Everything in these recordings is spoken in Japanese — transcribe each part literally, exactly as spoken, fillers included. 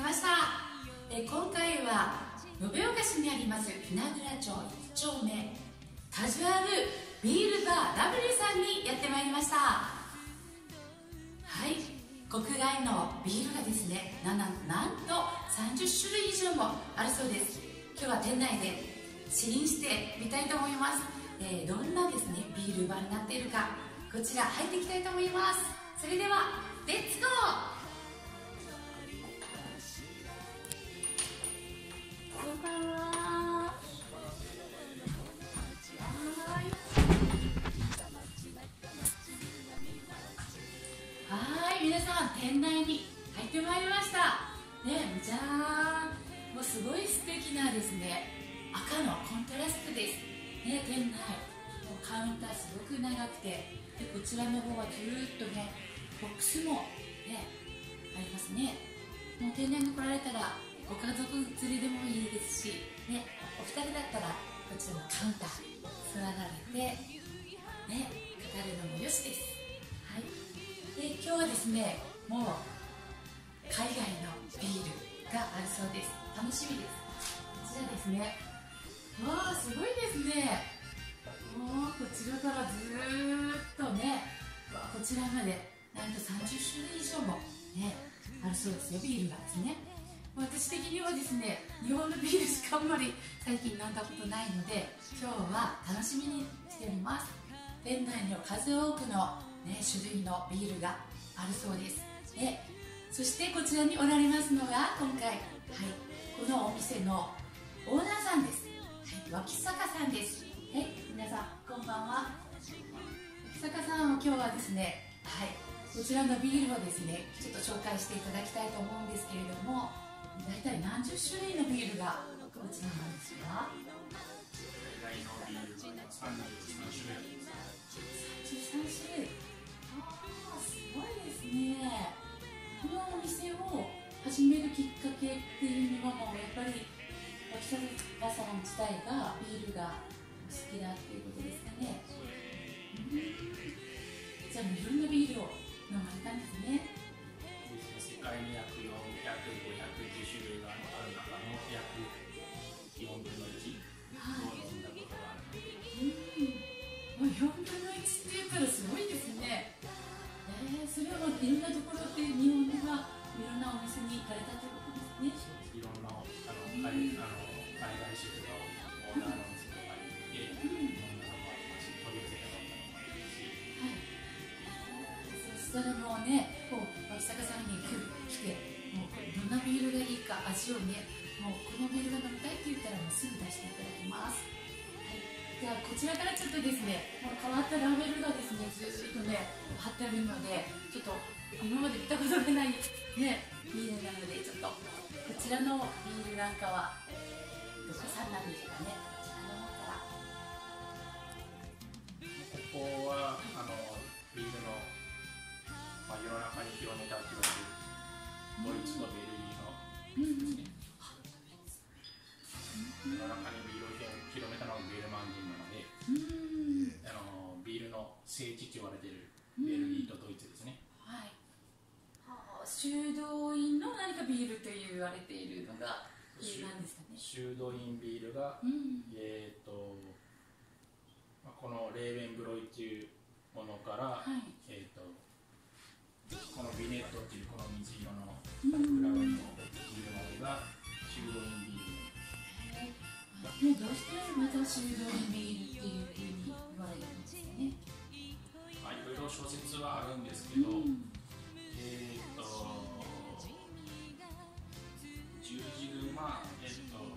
ました。え今回は延岡市にあります船倉町いち丁目カジュアルビールバーラブリーさんにやってまいりました。はい、国外のビールがですねなななんとさんじゅっしゅるい以上もあるそうです。今日は店内で試飲してみたいと思います。えー、どんなですねビールバーになっているか、こちら入っていきたいと思います。それではレッツゴー。こんばんは。はい、皆さん店内に入ってまいりました。ね、じゃあもうすごい素敵なですね赤のコントラストです。ね、店内もうカウンターすごく長くて、でこちらの方はずーっとねボックスもねありますね。もう店内に来られたらご家族連れでもいいですし、ね、お二人だったらこちらのカウンター座られて、ね、語るのもよしです。はい、で今日はですねもう海外のビールがあるそうです。楽しみです。こちらですね。わあすごいですね。もうこちらからずーっとねこちらまでなんとさんじゅっしゅるい以上もねあるそうですよ、ビールがですね。私的にはですね日本のビールしかあんまり最近飲んだことないので、今日は楽しみにしております。店内には数多くの、ね、種類のビールがあるそうです。でそしてこちらにおられますのが今回、はい、このお店のオーナーさんです。はい、脇坂さんです。はい、皆さんこんばんは。脇坂さんは今日はですね、はい、こちらのビールをですねちょっと紹介していただきたいと思うんですけれども、大体何十種類のビールがこちらなんですか？ 大体のビールがさんじゅうさんしゅるい。 さんじゅうさんしゅるい。ああ、すごいですね。このお店を始めるきっかけっていうのはもうやっぱり脇坂さん自体がビールが好きだっていうことですかね。うん、じゃあいろんなビールを飲まれたんですね。 世界に約よんひゃく、ごひゃくじゅっしゅるいがある中の約よんぶんのいちを飲んだことがある。 うん、よんぶんのいちって言ったらすごいですね。えー、それはいろんなところで日本ではいろんなお店に行かれたということですね。 いろんなあの海あの海外シェフのオーナーの店とかに行って、いろんなのもありますし、取り寄せて飲んだのもありますし。 はい。そしたらもうね、こう脇坂さんに来て、もうどんなビールがいいか味をね、もうこのビールが飲みたいって言ったらもうすぐ出していただきます。はい。じゃあこちらからちょっとですね、もう変わったラベルがですね、ずっとね貼ってあるので、ちょっと今まで見たことがないねビールなので、ちょっとこちらのビールなんかはどこさんなんでしょうかね。こちらの方から。 ここはあのビールの、まあ、世の中に広めたって言われるドイツとベルギーのですね。世の中にビールを広めたのはベルマン人なので、あのビールの聖地と言われているベルギーとドイツですね。 はい。はあ、修道院の何かビールと言われているのがビールなんですかね。 修道院ビールが、うん、えっ、ー、と、まあ、このレーベンブロイっていうものから、はい、えっ、ー、とこのビネットっていうこの水色の裏側のビールまでが修道院ビール。 ね、どうしてまた修道院ビールっていうふうに言われるんですかね。 まあ、いろいろ諸説はあるんですけど、うん、えっ、ー、と十字軍は、えっ、ー、と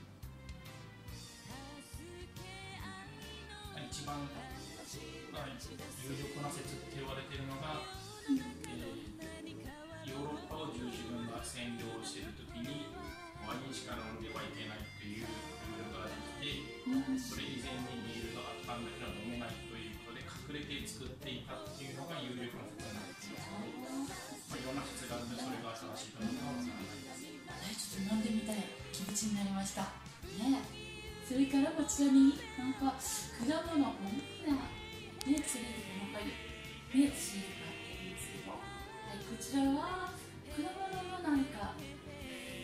一番、まあ、有力な説って言われているのが、うん、えー、ヨーロッパを十字軍が占領しているときにワインしか飲んではいけないというルールができて、うん、それ以前にビールがあったんだけど飲めないということで隠れて作っていたっていうのが有力な説になっていますので、まあ、いろんな説があるのでそれが正しいかどうかは分からないです。 ちょっと飲んでみたい気持ちになりましたね。それからこちらになんか果物の大きなねツリーの中にねシールがあってるんですけど、はい、こちらは果物の何か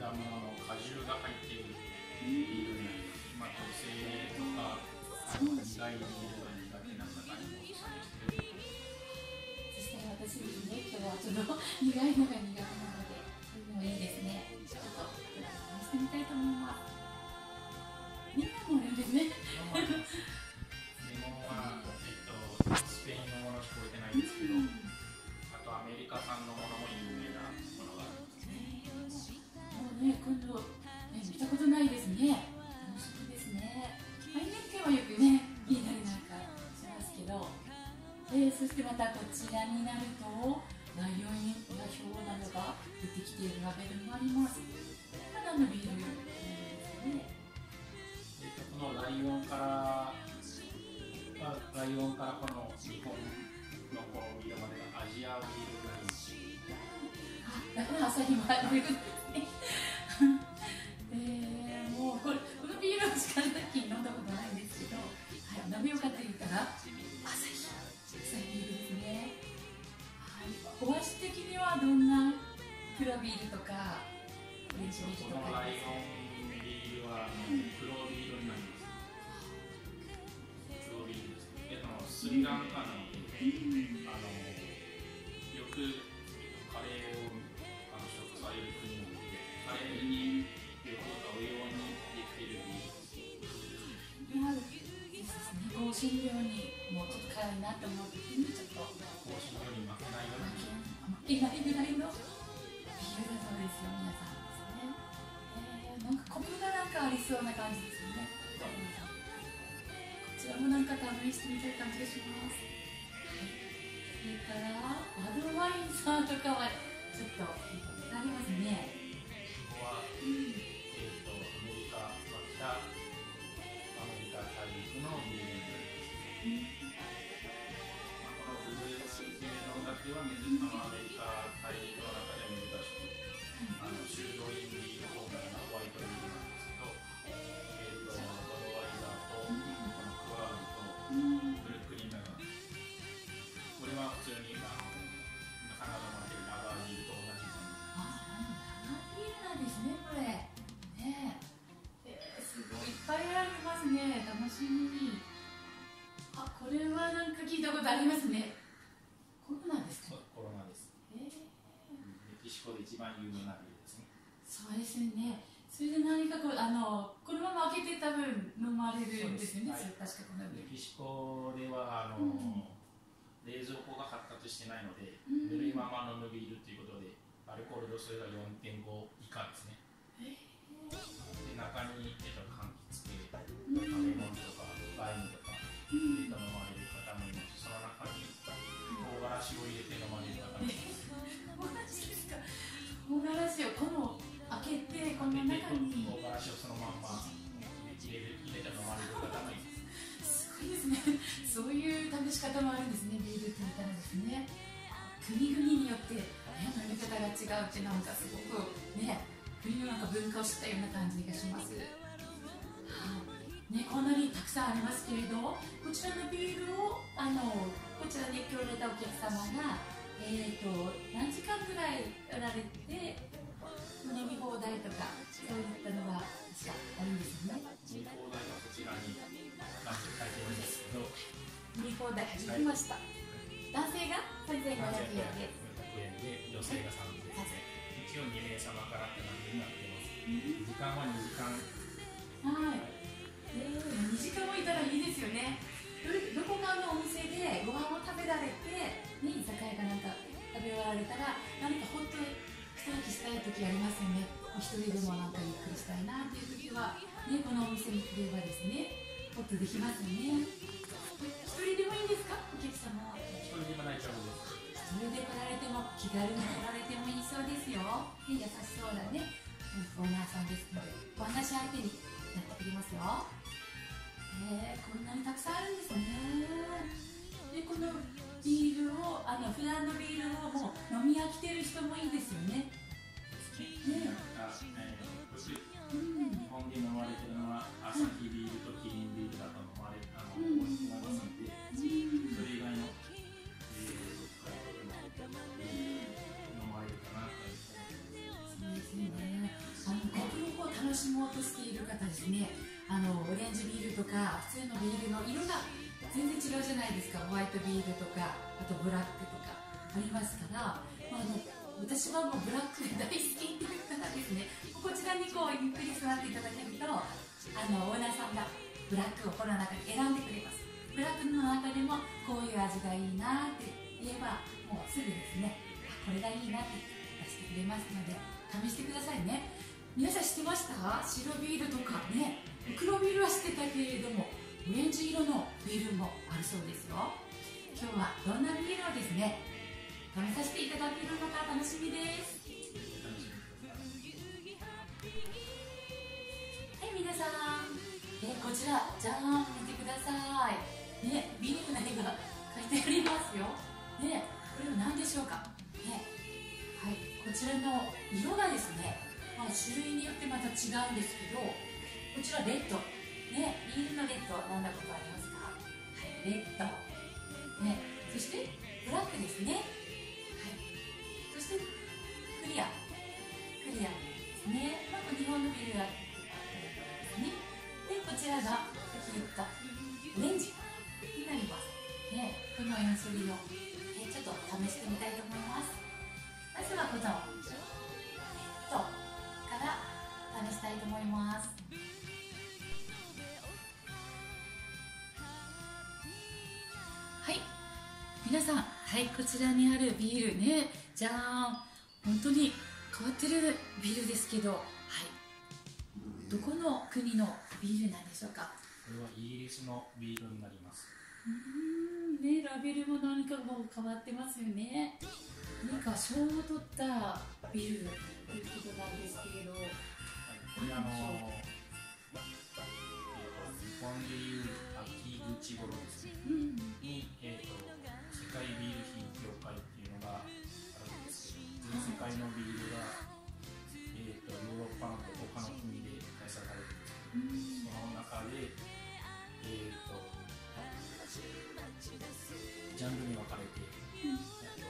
果物の果汁が入っているビールになります。まあ、女性とかあの苦いビールが苦手な方にもおすすめしている。 そして私ですね、今日はちょっと苦いのが苦手なので、そういうのもいいですね。ちょっと試してみたいと思います。みんなもあるんですね。 レモンは、えっと、スペインのものしか置いてないんですけど、あとアメリカ産のものも有名なものがありますね。 もうね、今度、ね、見たことないですね。楽しみですね。ハイネッケンはよくね、見たりなんかしますけど、えー、そしてまたこちらになると、ライオンやヒョウなどが出てきているラベルもあります。これは何のビールですね。 えっと、このライオンから、ライオンからこの日本のこのビールまでがアジアビールになります。 あ、だから朝日もあるんですね。えー、もうこれこのビールをしか最近飲んだことないんですけど、はい、飲みよかった言ったら朝日朝日ビールですね。はい、お味的にはどんな黒ビールとかオレンジビールとかこのライオンビールは黒ビールになります。黒ビールです。えっと、スリランカなので、あのよくカレーをあの食される国なので、カレーによく合うようにできているビール。 なるですね。香辛料にもうちょっと辛いなと思う時にちょっと香辛料に負けないように。 負けないぐらいのビールだそうですよ、皆さんですね。えー、なんかコクがなんかありそうな感じですよね。こちらもなんか試してみたい感じがします。はい、それからバドワインさんとかはちょっと聞いたことありますね。 ここは、うん、えっとアメリカ、北アメリカ大陸のビールになります。うん、まあ、このブルース系のだけは珍しい、アメリカ大陸の中で珍しく、あのシュードインビール方面のホワイトビールなんですけど、えっとバドワイザーと、このクワールとブルックリンダーが、これは普通にあのカナダのラガービールと同じです。 あ、ラガービールなんですね、これ。ねえ、えー、すごいいっぱいありますね。楽しみ。あ、これはなんか聞いたことありますね。コロナですか？ そう、コロナです。 えー、 メキシコで一番有名なビールですね。 そうですね。それで何かこうあのこのまま開けて多分飲まれるんですよね。それ確かこのメキシコではあの、うん、冷蔵庫が発達してないので、うん、ぬるいまま飲むビールということで、アルコール度数が よんてんご 以下ですね。えー、で中に、えっと、柑橘系、うん、レモンとかライムとか入れて飲まれる方もいますし、その中に唐辛子を入れて飲まれる方もいます。 唐辛子ですか？唐辛子をこの開けてこの中に唐辛子をそのまんま入れる入れて飲まれる方もいます。 すごいですね。そういう試し方もあるんですね。ビールって言ったらですね。国々によって、ね、飲み方が違うってなんかすごくね、国のなんか文化を知ったような感じがします。はい、ね、こんなにたくさんありますけれど、こちらのビールをあのこちらに来られたお客様が、えーと、何時間ぐらいやられて飲み放題とかそういったのが確かあるんですよね。 飲み放題はこちらに何て書いてるんですけど、 飲み放題始めました。はい、男性がさんぜんごひゃくえんで、 で女性がさんぜんえんで、はい、一応にめいさまからって感じになってます。時間はにじかん。 はい、えー、にじかんもいたらいいですよね。ど, どこかのお店でご飯を食べられて、ね、居酒屋かなんか食べ終わられたら何か本当に一息したい時ありますよね。お一人でもなんかゆっくりしたいなっていう時は、ね、このお店に来ればですね、ホッとできますよね。一人でもいいんですか？お客様は一人でも大丈夫です。 一人で来られても気軽に来られてもいいそうですよ。優しそうだね、オーナーさんですのでお話相手になってくれますよ。えー、こんなにたくさんあるんですね。で、このビールをあの普段のビールをもう飲み飽きてる人もいいですよね。ね、 あ、えー、うん、日本で飲まれてるのはアサヒビールとキリンビールだと飲まれるあの、うん、思いますので、うん、それ以外の、えー、どこかでも、えー、飲まれるかなという。 そうですね。あのしもうとしている方ですね、あのオレンジビールとか普通のビールの色が全然違うじゃないですか。ホワイトビールとかあとブラックとかありますから、まあ、あの私はもうブラックが大好きっていう方ですね、こちらにこうゆっくり座っていただけると、あのオーナーさんがブラックをこの中で選んでくれます。ブラックの中でもこういう味がいいなって言えば、もうすぐですね、これがいいなって出してくれますので試してくださいね。皆さん知ってました？白ビールとかね、黒ビールは知ってたけれどもオレンジ色のビールもあるそうですよ。今日はどんなビールをですね試させていただけるのか楽しみです。はい、皆さん、えこちらじゃーん、見てくださいね、ビールの絵が書いてありますよね。これは何でしょうかね。はい、こちらの色がですね、まあ、種類によってまた違うんですけど、こちらレッドね、ビールのレッド飲んだことありますか？はい、レッドね、そしてブラックですね。はい、そしてクリアクリアですね。まあ、日本のビールがですね。でこちらが先言ったオレンジになりますね。このよん種類を、ね、ちょっと試してみたいと思います。まずはこのレッドから試したいと思います。はい、皆さん、はい、こちらにあるビールね、じゃーん、本当に変わってるビールですけど、はい、どこの国のビールなんでしょうか？ これはイギリスのビールになります。 うーん、ね、ラベルも何かもう変わってますよね。何か賞を取ったビールということなんですけれど、はい、 これあのー、日本でいう秋口頃ですね、うん、に、えーと、世界ビール品協会っていうのがあるんですけど、全世界のビールが、えーと、ヨーロッパのどこかの国で開催されているんですけど、その中で、えーと、ジャンルに分かれて、うん、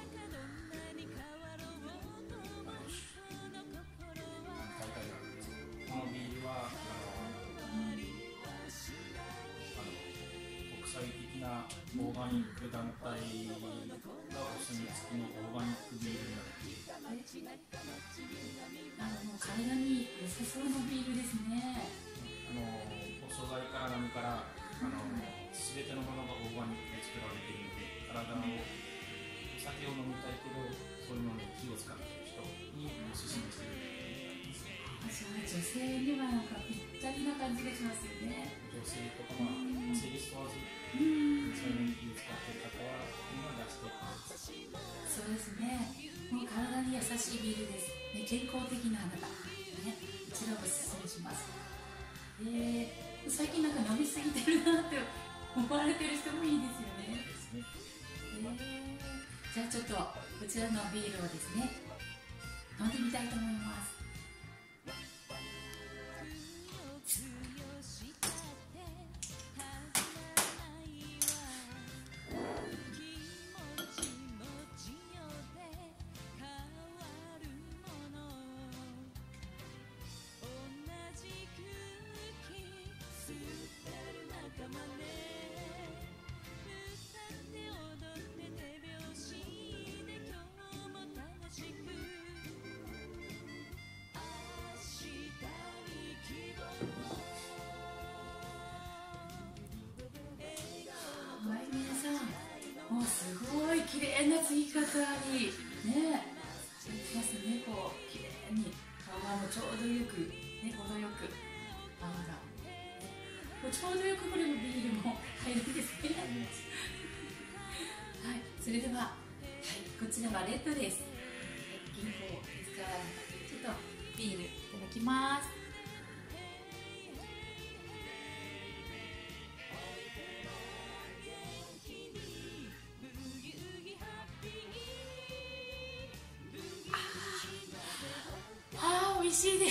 オーガニック団体がお墨付きのオーガニックビールになって、 あの体に良さそうなビールですね。 あのお素材から何からあの全てのものがオーガニックで作られているので、体のお酒を飲みたいけどそういうのに気を使っている人におすすめしているビールです。 女性にはなんかぴったりな感じがしますよね。 女性とかまあ生理問わず、そういうのに気を使っている方は今出しています。 そうですね。もう体に優しいビールです。ね、健康的な花だ。ね、こちらをおすすめします。えー、最近なんか飲みすぎてるなって思われてる人もいいですよね。えー、じゃあちょっとこちらのビールをですね飲んでみたいと思います。もうすごい綺麗な継ぎ方にね、できますね。こう綺麗に泡もちょうどよくね、程よく泡が、ね、こうちょうどよくこれもビールも入るんですね。はい、それでは、はい、こちらはレッドです。はい、銀行ですからちょっとビールいただきます。美味しいです。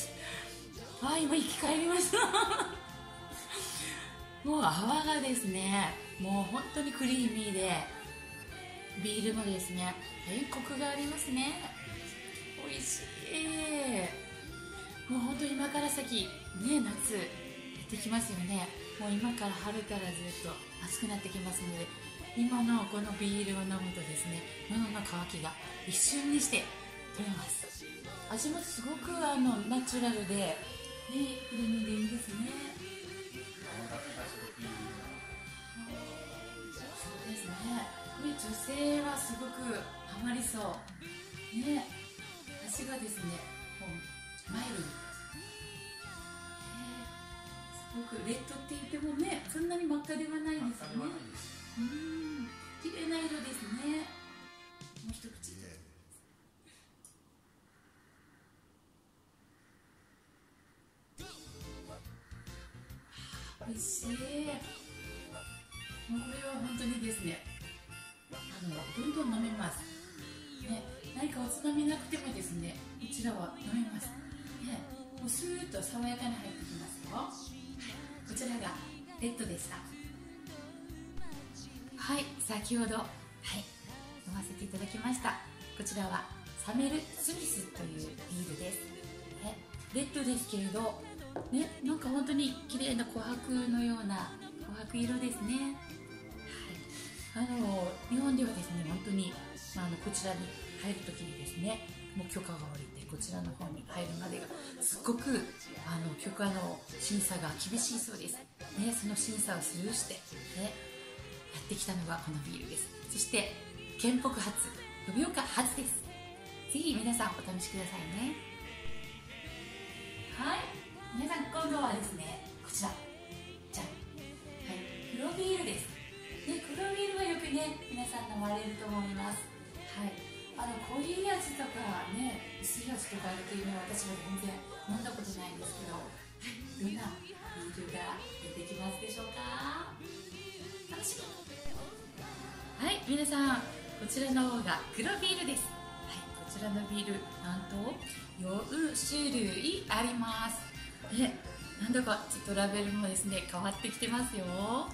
あ、今生き返りましたもう泡がですね、もう本当にクリーミーで、ビールもですね、コクがありますね。美味しい。 もう本当に今から先ね、夏やってきますよね。もう今から春からずっと暑くなってきますので、今のこのビールを飲むとですね、喉の渇きが一瞬にして取れます。味もすごくあのナチュラルで、ね、クリーミーでいいですね。そうですね。これ女性はすごくハマりそうね。味がですね、もうマイルド、すごくレッドって言ってもね、そんなに真っ赤ではないですよね。うん、綺麗な色ですね。もう一口で。美味しい。もうこれは本当にですね、あのどんどん飲めます。ね、何かおつまみなくてもですね、こちらは飲めます。ね、もうスーッと爽やかに入ってきますよ。こちらがレッドでした。はい、先ほど、はい、飲ませていただきました。こちらはサメル・スミスというビールです。ね、レッドですけれど、ね、なんか本当に綺麗な琥珀のような琥珀色ですね。はい、あの日本ではですね、本当に、まあ、あのこちらに入るときにですね、もう許可が下りてこちらの方に入るまでがすごくあの許可の審査が厳しいそうです。ね、その審査をスルーして、ね、やってきたのがこのビールです。そして県北初、延岡初です。ぜひ皆さんお試しくださいね。はい、皆さん今度はですね、こちらじゃん、はい、黒ビールです。ね、黒ビールはよくね、皆さん飲まれると思います。はい、あの濃い味とかね、薄い味とかあるというのは私は全然飲んだことないんですけど、はい、どんなビールが出てきますでしょうか。楽しみ。はい、皆さんこちらの方が黒ビールです。はい、こちらのビールなんとよん種類あります。で、なんだかちょっとラベルもですね変わってきてますよ。はい、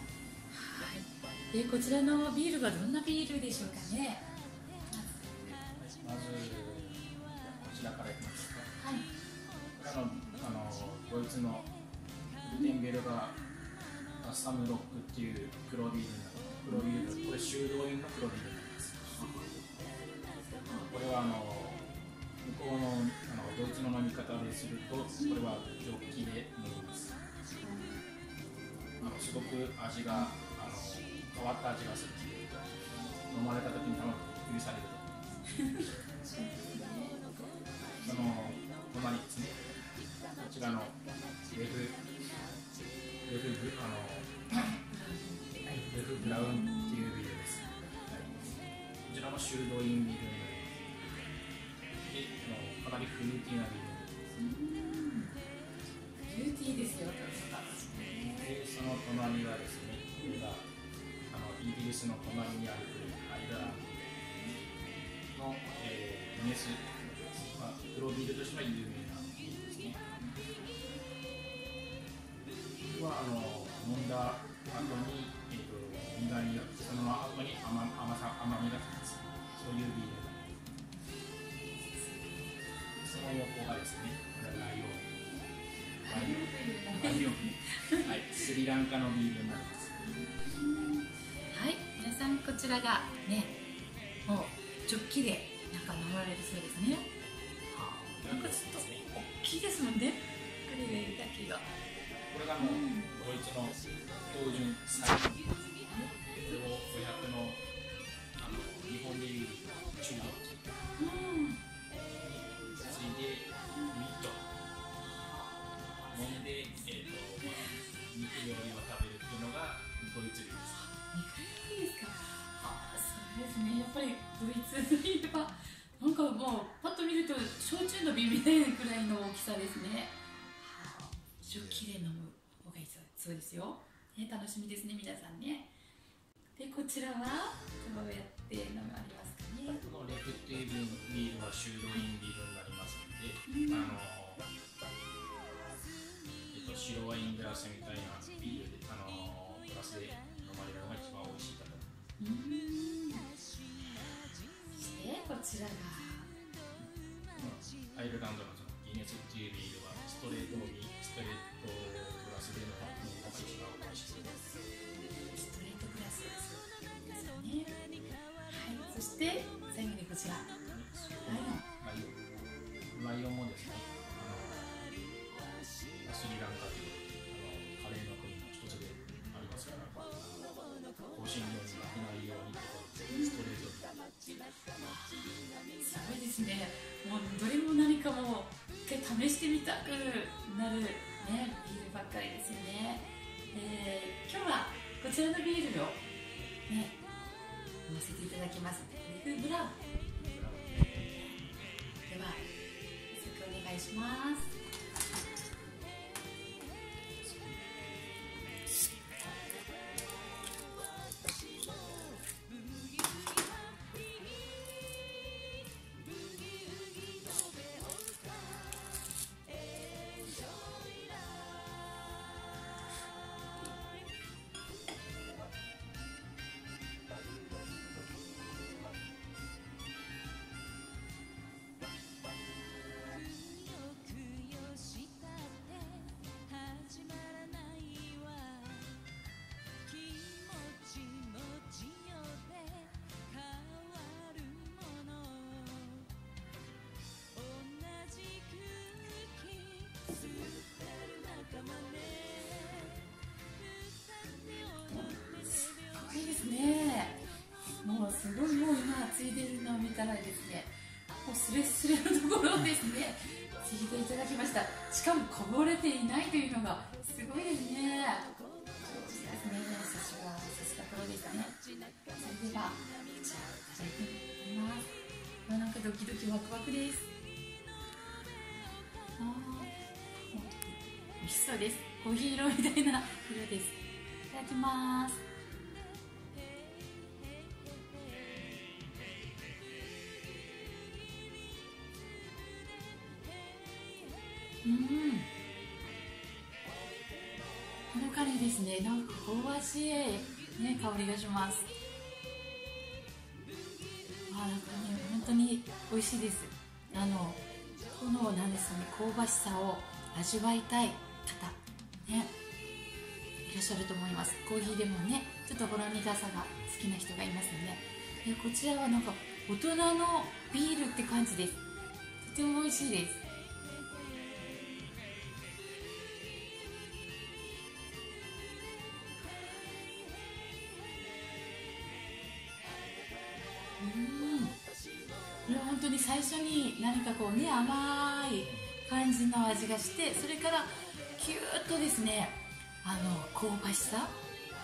でこちらのビールはどんなビールでしょうかね。 まずこちらからいきますか。 はい、 これあのあのドイツのルテンベルガーサムロックっていう黒ビールになります。黒ビール、これ修道院の黒ビールになります。これはあの向こうの、あのドイツの飲み方ですると、これはジョッキで飲みます。あのすごく味があの変わった味がする。飲まれた時に多分びっくりされると思います。その隣ですね、こちらのレフレフブあのレフブラウンっていうビールです。はい、こちらも修道院ビールになります。で、もうかなりフルーティーなビールです。 フルーティーですよ。 で、その隣はですね、これがあのイギリスの隣にある国、アイルランドの、えー、ギネス、まあ、黒ビールとしては有名なビールですね。これはあの飲んだ後に、えー、と苦みが、その後に 甘, 甘さ甘みがきます。そういうビールです。その横がですね、これはライオン。ライオン。ライオン。はい、スリランカのビールになります。 はい、皆さんこちらがね、もうジョッキでなんか飲まれるそうですね。なんかちょっと大きいですもんね。これがいるだけが。 これがもう、うん、ドイツの標準サイズ。これをごひゃくの、あの日本でいう中ジョッキ。うん。ついでミート。飲んで、えーとまあ、肉料理を食べるっていうのがドイツ流です。 肉料理ですか。あ、そうですね。やっぱりドイツといえばなんかもうパッと見ると焼酎の瓶みたいなくらいの大きさですね。ジョッキで飲む方がいいそうですよ。ね、楽しみですね、皆さんね。で、こちらはどうやって飲まれますかね。 このレフっていうビールは修道院ビールになりますので、うん、あのえっと、白ワイングラスみたいなビールで、あのグラスで飲まれるのが一番美味しいかと思います。 そしてこちらがアイルランドのそのギネスっていうビールはして最後にこちらライオン。 ライオンもですね、あのスリランカというあのカレーの国の一つでありますから、香辛料に負けないようにストレートに。 すごいですね。もうどれも何かも一回試してみたくなる、ね、ビールばっかりですよね。えー、今日はこちらのビールを、ね、飲ませていただきます。レグブラウン。では早速お願いします。いいですね。もうすごい、もう今ついでるのを見たらですね、もうスレスレのところをですねついていただきました。しかもこぼれていないというのがすごいですね。上手ですね。さすがさすがプロでしたね。それではこちらいただいてみます。もうなんかドキドキワクワクです。あー、美味しそうです。コーヒー色みたいな色です。いただきます。うん、ほのかにですね、なんか香ばしい、ね、香りがします。あ、なんかね、本当に美味しいです。あのこのなんですね、香ばしさを味わいたい方ね、いらっしゃると思います。コーヒーでもね、ちょっとほろ苦さが好きな人がいますよね。でこちらはなんか大人のビールって感じです。とても美味しいです。うん、これは本当に最初に何かこうね、甘い感じの味がして、それからキューッとですね、あの香ばしさ、うん、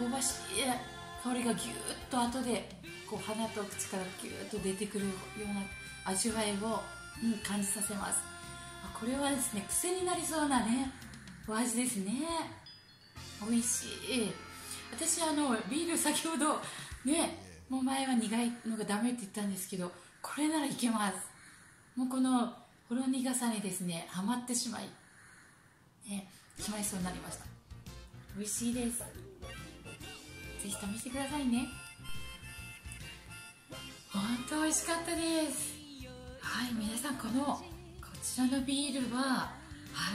香ばしい香りがギューッと後でこう鼻と口からギューッと出てくるような味わいを、うん、感じさせます。これはですね、癖になりそうなねお味ですね。美味しい。私あのビール先ほどね、もう前は苦いのがダメって言ったんですけど、これならいけます。もうこのほろ苦さにですねハマってしまい、ね、しまいそうになりました。美味しいです。ぜひ試してくださいね。本当美味しかったです。はい、皆さん、このこちらのビールは、はい、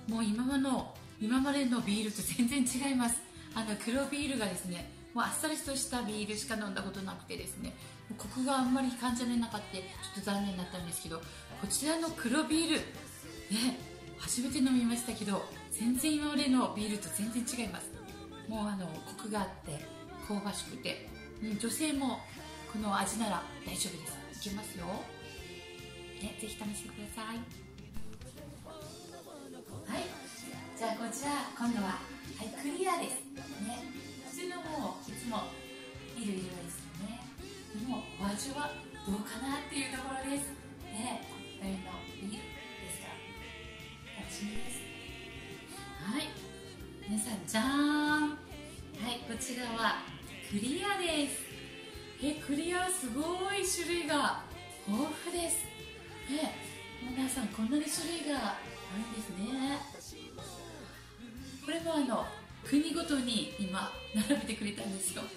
もう今まの今までのビールと全然違います。あの黒ビールがですね、もうあっさりとしたビールしか飲んだことなくてですね、もうコクがあんまり感じられなかったちょっと残念だったんですけど、こちらの黒ビールね、初めて飲みましたけど、全然今までのビールと全然違います。もうあのコクがあって香ばしくて、うん、女性もこの味なら大丈夫です。いけますよ、ね、ぜひ試してください。はい、じゃあこちら今度は、はい、クリアですね。普通のもういつもいる色ですよね。でもお味はどうかなっていうところですね。これのビールですから楽しみです。はい、皆さんじゃーん。はい、こちらはクリアです。え、クリアすごい種類が豊富です。え、皆さんこんなに種類があるんですね。これもあの国ごとに今並べてくれたんですよ。はい、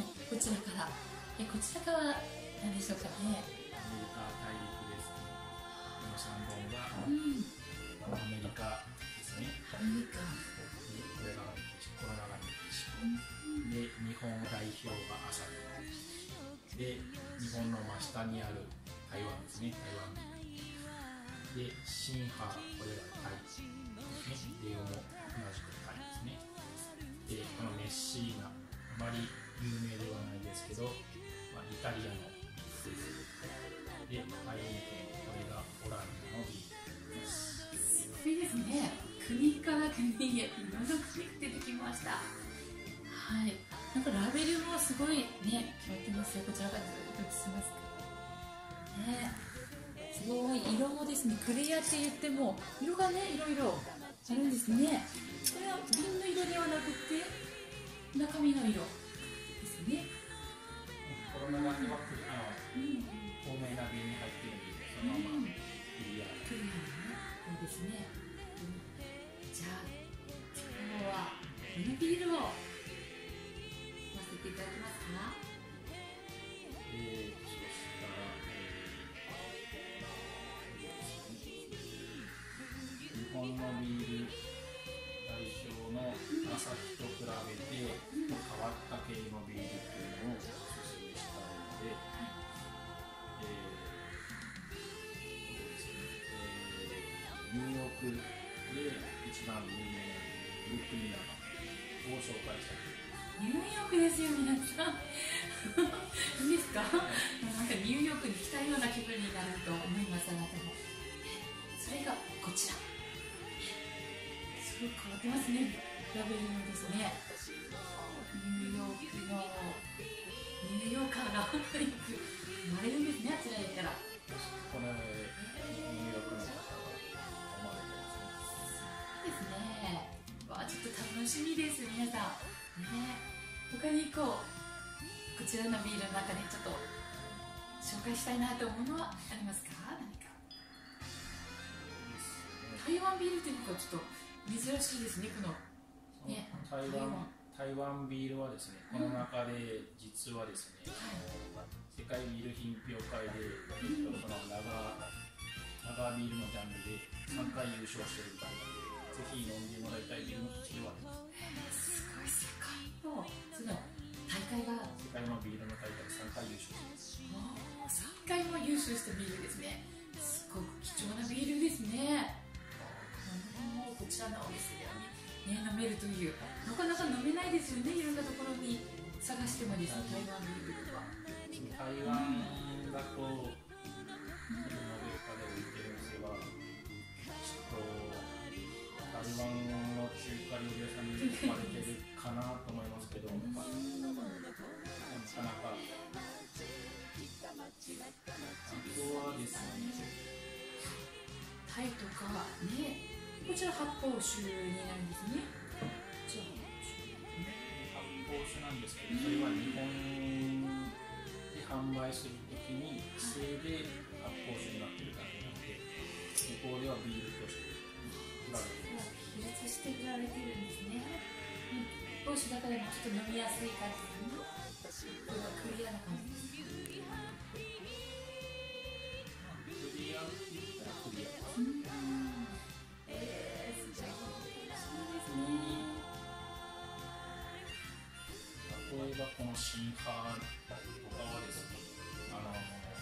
こちらから、え、こちらから何でしょうかね。 アメリカ大陸ですね。このさんぼんが、 うん、 アメリカですね。 アメリカ。 でこれがメキシコ、これがメキシコ。で、日本代表がアサヒ。 で、日本の真下にある台湾ですね、台湾ビールで、新ハこれがタイですね、レオも同じくタイですね。で、このメッシーナ、あまり有名ではないですけど、まあ、イタリアのビールです。で、ハイネケン、これがオランダのビールです。 すごいですね。国から国へいろんな国が出てきました。はい。なんかラベルもすごいね、決まってますよ。こちらがずっと映しますね。すごい色もですね、クレアって言っても色がね、いろいろあるんですね。これは瓶の色ではなくて中身の色ですね。 この中にはあの、うん、透明な瓶に入っているんで、そのままクリア。 クリアね、いいですね。じゃあ今日はこのビールを飲ませていただけますか？ えー、そしたら、えー、日本のビール代表の朝日と比べて変わった系のビールっていうのをお勧めしたいので、えーそうですねえー、ニューヨークで一番有名なブルックリンナーを紹介したいと思います。 ニューヨークですよ、皆さん。いいですか？なんかニューヨークに来たような気分になると思います、あなたも。それがこちら。すごい変わってますね、ラベルもですね。ニューヨークのニューヨーカーが生まれるんですね、あちらへ行ったら。 これ、ニューヨークの方が思われてますね。 ですね。わあ、ちょっと楽しみです、皆さん。ね、他にこうこちらのビールの中でちょっと紹介したいなと思うのはありますか？何か。台湾ビールっていうのがちょっと珍しいですね、この。ね、 台湾台湾ビールはですね、この中で実はですね、うん、世界ビール品評会で、うん、そのラガーラガービールのジャンルでさんかい優勝しているみたいなので、ぜひ飲んでもらいたいビールの一つではあります。 すごい、世界のその大会が世界のビールの大会でさんかい優勝してます。 さんかいも優勝したビールですね。すごく貴重なビールですね。もうこちらのお店ではね、ね、飲めるという、なかなか飲めないですよね、いろんなところに探してもですね、台湾ビールとか。 台湾だと、ノベルカで置いてる店は、きっと台湾の中華料理屋さんに含まれてるかなと思いますけど、なかなか、あとはですね、 タイとかね、こちら発泡酒になるんですね。じゃあ発泡酒なんですけど、それは日本で販売するときに規制で発泡酒になっているだけなので、向こうではビールとして売られています。 比率して売られているんですね。発泡酒だからもちょっと飲みやすい感じですね。これはクリアな感じです。 クリアって言ったらクリア。 えー、すごいですね。 例えばこの新ハーとかはですね、あの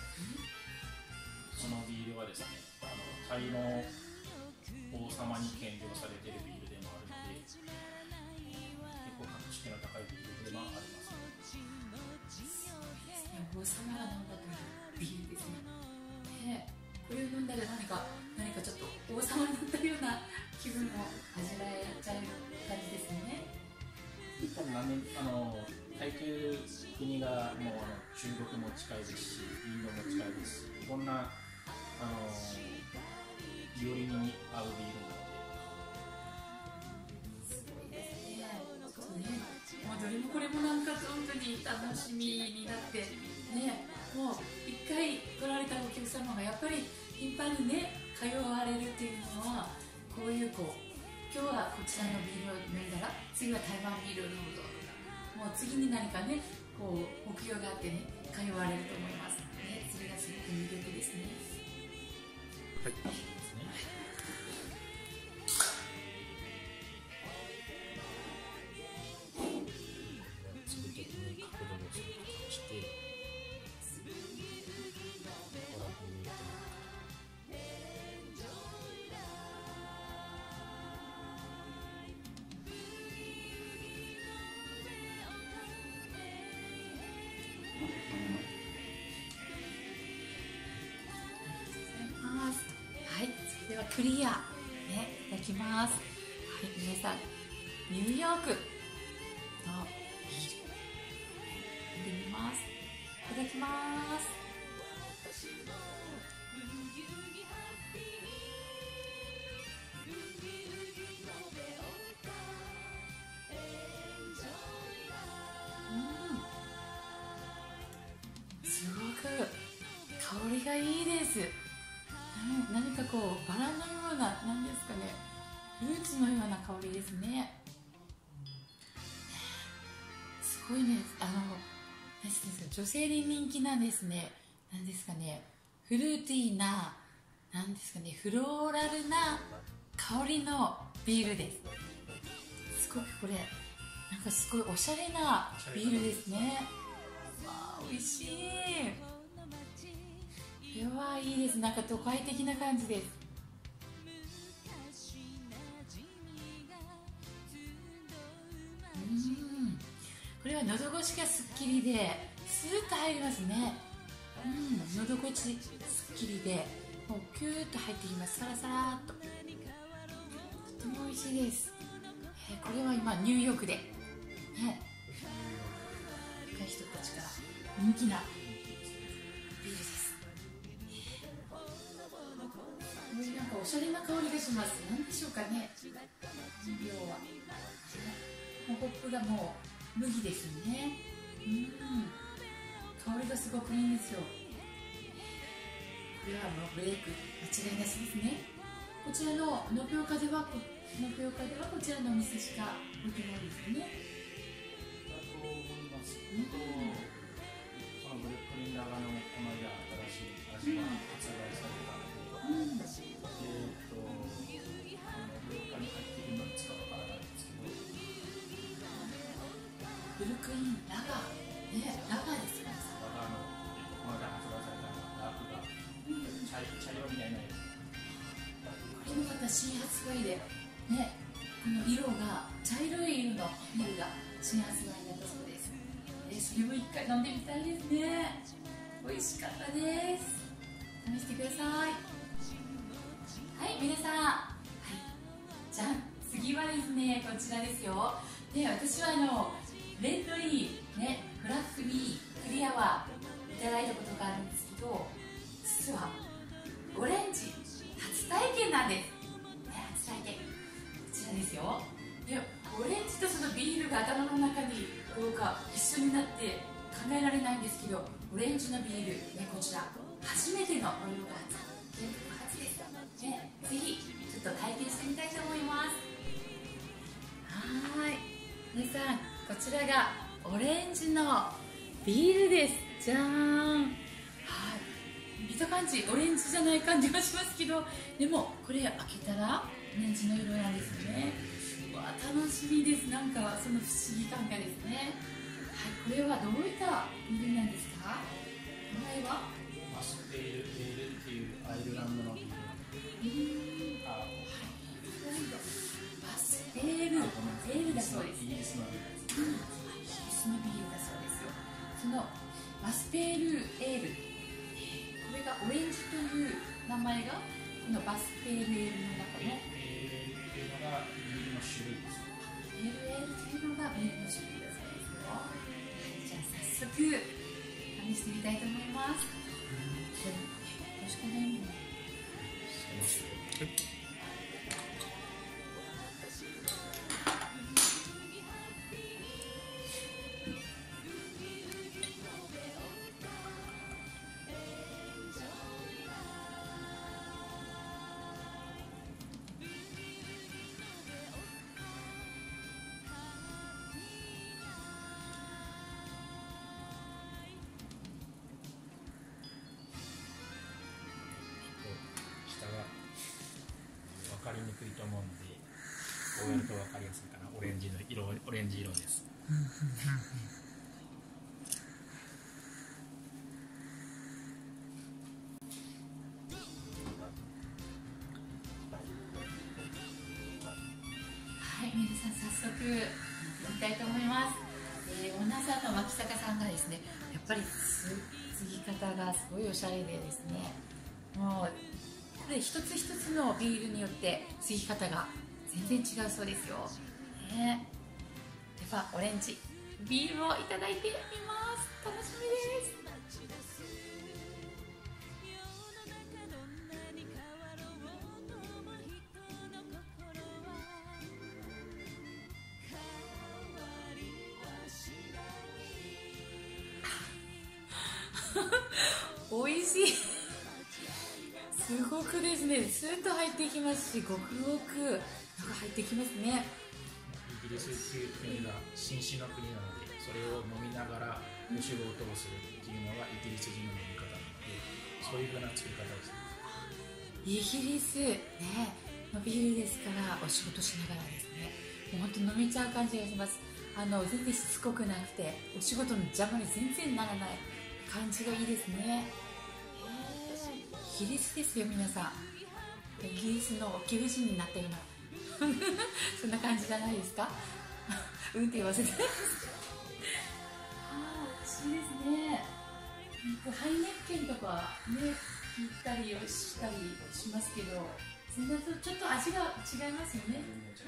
そのビールはですね、あのタイの王様に献上されているビールでもあるので、結構格式の高いビールでもありますね。 王様が飲んだというビールですね。ね、これを飲んだら何か何かちょっと王様になったような気分も味わえちゃう感じですね。 あのタイという国がもうあの中国も近いですし、インドも近いですし、いろんなあの料理に合うビールなので。 すごいですね。ね、もうどれもこれもなんか本当に楽しみになってね、もう一回来られたお客様がやっぱり頻繁にね通われるっていうのは、こういうこう今日はこちらのビールを飲んだら次は台湾ビールを飲むぞとか、もう次に何かねこう目標があってね通われると思いますね。それがすごく魅力ですね。 はい、作るときに角度をするとかをして、 クリア、ね、いただきます。はい、皆さん、ニューヨークのビール、飲んでみます。いただきます。すごく香りがいいです。何かこうバラのような、何ですかね、フルーツのような香りですね。すごいね、あの何ですか、女性に人気なんですね。何ですかね、フルーティーな、何ですかね、フローラルな香りのビールです。すごくこれなんかすごいおしゃれなビールですね。わあ、美味しい。これはいいです。なんか都会的な感じです。うん、これは喉越しがすっきりでスーッと入りますね。うん、喉越しすっきりでもうキューッと入ってきます。サラサラっと、とても美味しいです。えー、これは今ニューヨークで、ね、若い人たちから人気なビールです。なんかおしゃれな香りがします。何でしょうかね。要はもうホップがもう麦ですね。うん、香りがすごくいいんですよ。これはもうブレイク間違いなしですね。こちらの延岡では延岡ではこちらのお店しか置いてないですよね。 だと思います。うん、そのブルックリン長野もこの間新しい味が発売されたので、うん、えっとブルッカに入っているのかわからないんですけど、 ブルックリンラガー、ね、ラガーですよね。 ラガーの、えっと、この間発売されたのがダークが、うん、茶, 茶色みたいなやつ。 これもまた新発売で、ね、この色が茶色い色のビールが新発売になったそうです。えー、それも一回飲んでみたいですね。美味しかったです。試してください。はい、皆さん、はい、じゃあ次はですね、こちらですよ。で、私はあのレッドリー、ね、ブラックリー、クリアはいただいたことがあるんですけど、実はオレンジ初体験なんです、ね、初体験こちらですよ。いや、オレンジとそのビールが頭の中にどうか一緒になって考えられないんですけど、オレンジのビール、ね、こちら初めてのお湯が全国初です、ね、ぜひちょっと体験してみたいと思います。はい、皆さん、こちらがオレンジのビールです。じゃーん。はい、見た感じオレンジじゃない感じがしますけど、でもこれ開けたらオレンジの色なんですね。わあ、楽しみです。なんかその不思議感がですね。はい、これはどういったビールなんですか？名前はマスペールエールっていうアイルランドのビール。あ、はい、 マスペールエールだそうです。 イギリスのビールです。 イギリスのビールだそうですよ。そのマスペールエール、これがオレンジという名前がこのマスペールエールの中のエールっていうのがビールの種類です。 ペールエールというのがビールの種類だそうですよ。はい、じゃあ早速試してみたいと思います。これよろしくお願いします。 分かりにくいと思うんで、こうやると分かりやすいかな。オレンジの色、オレンジ色です。 はい、皆さん早速見たいと思います。えー、オーナーさんの脇坂さんがですね、やっぱり継ぎ方がすごいおしゃれでですね、もうで一つ一つのビールによって継ぎ方が全然違うそうですよ、ね、ではオレンジビールをいただいてみます。楽しみです。美味しいすごくですね、スーッと入ってきますし、ごくごくなんか入ってきますね。 イギリスっていう国が紳士の国なので、それを飲みながらお仕事をするっていうのがイギリス人の飲み方なので、そういうふうな作り方をする。 イギリスねのビールですから、お仕事しながらですね、もう本当飲めちゃう感じがします。あの全然しつこくなくて、お仕事の邪魔に全然ならない感じがいいですね。イギリスですよ皆さん。イギリスの貴婦人になったようなそんな感じじゃないですかうんって言わせてああ、美味しいですね。ハイネッケンとかね聞いたりしたりしますけど、全然ちょっと味が違いますよね。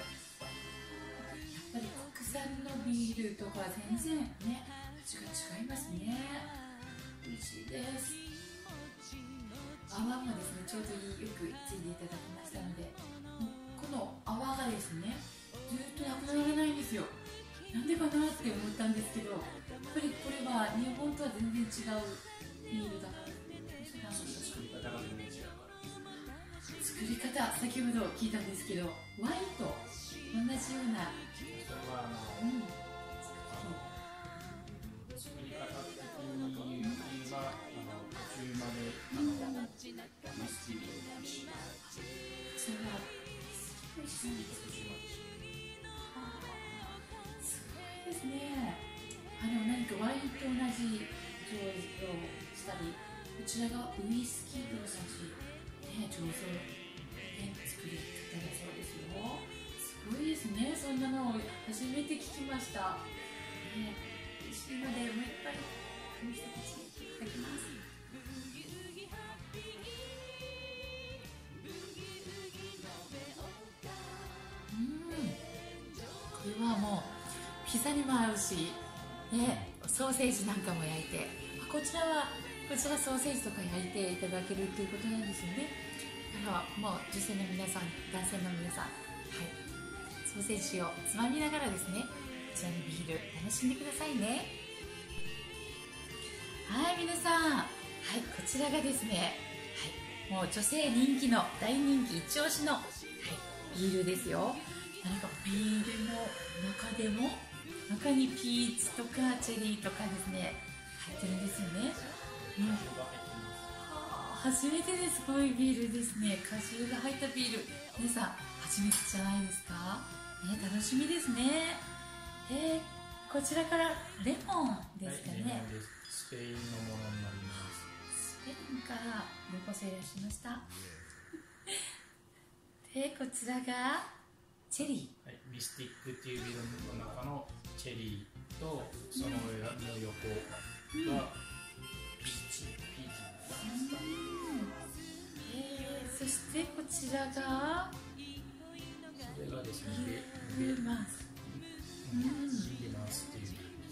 やっぱり国産のビールとか全然ね味が違いますね。美味しいです。泡もですね、ちょうどいいよくついていただきましたので、この泡がですねずっとなくならないんですよ。なんでかなって思ったんですけど、やっぱりこれは日本とは全然違うビールだから、 作り方が全然違うから。 作り方先ほど聞いたんですけど、ワインと同じような、 それはあの、 うん、 作り方的に言えば、あの途中まであのウイスキーと一緒にそれはウイスキーと途中まで一緒にすごいですね。あの何かワインと同じ醸造をしたり、こちらがウイスキーと同じ、ね、醸造、ね、作り方だそうですよ。すごいですね。そんなのを初めて聞きました、ね、美味しいのでもう一杯お一口いただきます。うん、これはもうピザにも合うし、ね、ソーセージなんかも焼いて、こちらはこちらソーセージとか焼いていただけるということなんですよね。だからもう女性の皆さん、男性の皆さん、はい、ソーセージをつまみながらですね、こちらのビール楽しんでくださいね。はい、皆さん、はい、こちらがですね、はい、もう女性人気の大人気一押しの、はい、ビールですよ。何かビールの中でも中にピーチとかチェリーとかですね入ってるんですよね。うん、初めてです。こういうビールですね。果汁が入ったビール、皆さん初めてじゃないですか、ね、楽しみですね。えー、こちらからレモンですかね。 はい、レモンです。スペインのものになります。 スペインからようこそいらっしゃいましたで、こちらがチェリー、 はい、ミスティックっていうビールの中のチェリーと、その上の横がピーチ、ピーチなんですか。 えー、そしてこちらがそれがですね、 ユーマス、 うん、ユーマスっていう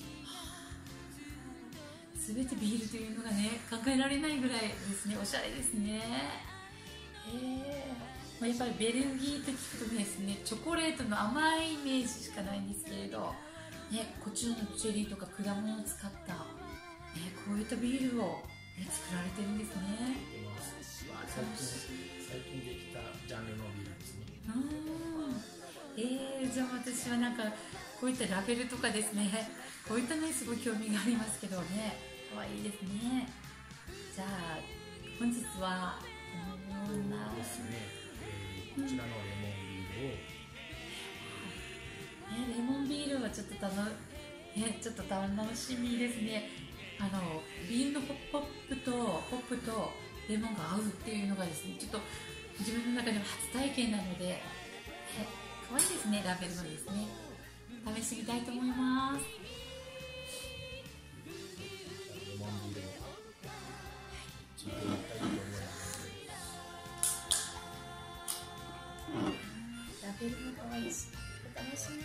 すべてビールというのがね考えられないぐらいですね。おしゃれですね。えー、まあ、やっぱりベルギーと聞くとですね、チョコレートの甘いイメージしかないんですけれど、ね、こちらのチェリーとか果物を使った、ね、こういったビールを、ね、作られてるんですね。 最近、最近できたジャンルのビールですね。 うん、えー、じゃあ私はなんかこういったラベルとかですね、こういったねすごい興味がありますけどね、可愛いですね。じゃあ本日はこのようなですね、えー、こちらのレモンビールを、 ね、レモンビールはちょっとたの、ね、ちょっと楽しみですね。あのビールのポップとポップとレモンが合うっていうのがですね、ちょっと自分の中でも初体験なので、ね、可愛いですね。ラベルもですね、試してみたいと思います。 レモンビールを作ってみたいと思います。 おいしい。お楽しみ。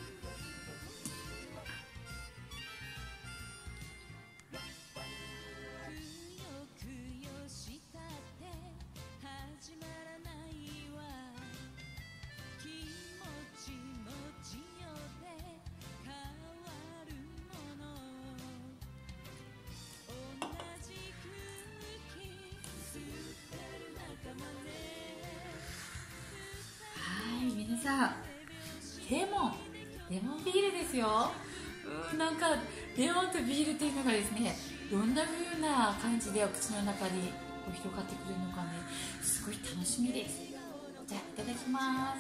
皆さん、レモンレモンビールですよ。うん、なんかレモンとビールっていうのがですね、どんな風な感じでお口の中にこう広がってくるのかね、すごい楽しみです。じゃあいただきます。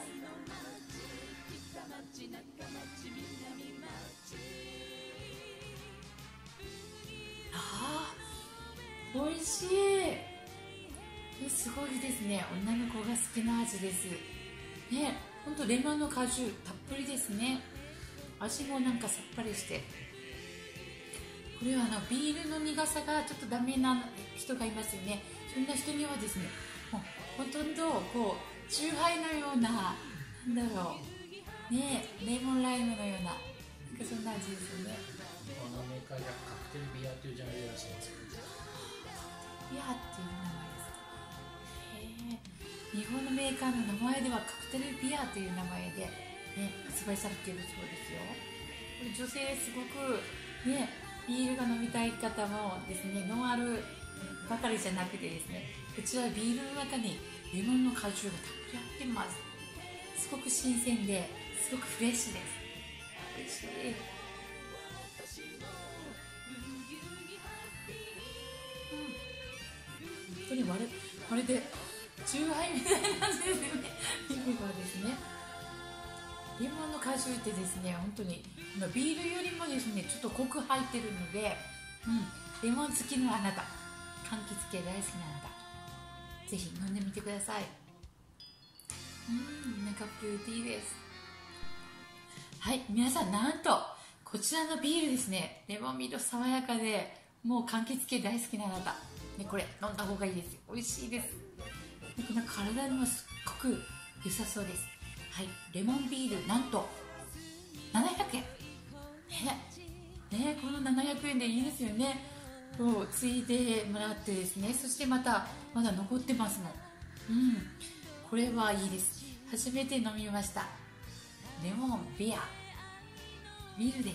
あー、おいしい。すごいですね。女の子が好きな味ですね。ほんとレモンの果汁たっぷりですね。味もなんかさっぱりして、これはあのビールの苦さがちょっとダメな人がいますよね。そんな人にはですね、もうほとんどこうチューハイのような、なんだろうね、レモンライムのような、なんかそんな味ですよね。 このメーカーがカクテルビアというジャンルらしいんですけど、 ビアっていう名前ですか。へえ。日本のメーカーの名前ではカクテルビアという名前で、ね、発売されているそうですよ。これ女性すごく、ね、ビールが飲みたい方もですね、ノンアルばかりじゃなくてですね、こちらビールの中にレモンの果汁がたっぷり入ってます。すごく新鮮ですごくフレッシュです。美味しい。本当にまるまるでチューハイみたいな味ですよね。ビールはですね、レモンの果汁ってですね、本当にビールよりもですね、ちょっとコク入ってるので、うん、レモン好きのあなた、柑橘系大好きなあなた、ぜひ飲んでみてください。うん、なんかフルーティーです。はい、皆さん、なんとこちらのビールですね、レモンビール爽やかで、もう柑橘系大好きなあなた、ね、これ飲んだ方がいいです。美味しいです。なんか体にもすっごく良さそうです。はい、レモンビールなんとななひゃくえんね、ね、このななひゃくえんでいいですよね。こうついでもらってですね、そしてまたまだ残ってますの。うん、これはいいです。初めて飲みました。レモンビアビールです。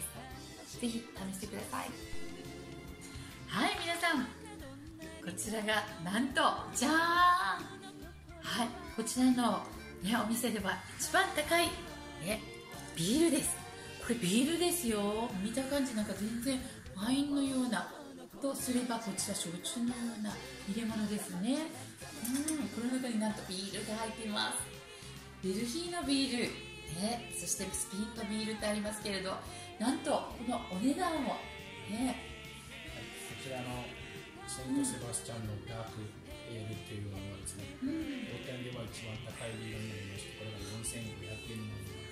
ぜひ試してください。はい、皆さん、こちらがなんとじゃーん、はい、こちらの、ね、お店では一番高い、ね、ビールです。これビールですよ。見た感じなんか全然ワインのようなとすれば、こちら焼酎のような入れ物ですね。うん、この中になんとビールが入っています。ベルギーのビール、ね、そしてスペインのビールってありますけれど、なんとこのお値段も、ね、 はい、こちらのセントセバスチャンのダークエールっていうのはですね、うん、当店では一番高いビールになりまして、これがよんせんごひゃくえんになります。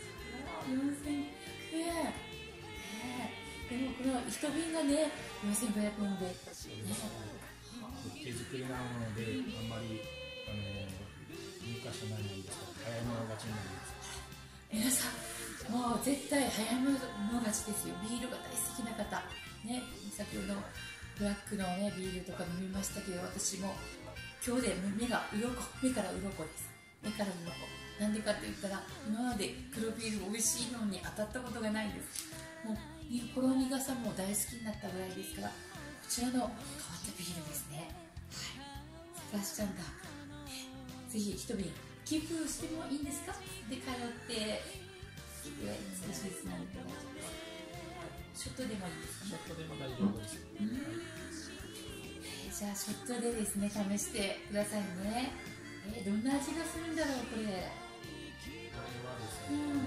よんせんえん、えー、でもこの一瓶がねよんせんごひゃくえんで、ね、 手作りなもので、あんまりあの昔ないんですが、早めのがちになります。 皆さん、もう絶対早めのがちですよ。ビールが大好きな方、ね、先ほどブラックの、ね、ビールとか飲みましたけど、私も今日で目が鱗、目から鱗です。目から鱗。なんでかって言ったら、今まで黒ビール美味しいのに当たったことがないんです。もうほろ苦さも大好きになったぐらいですから、こちらの変わったビールですね。はい、セバスチャンだ、ね、ぜひ一瓶寄付してもいいんですかで通って寄付少しですね。ショットでもいいですか？ ショットでも大丈夫です。うん、はい、 えー、じゃあショットでですね、試してくださいね。えー、どんな味がするんだろう、これ。これはですね、うん、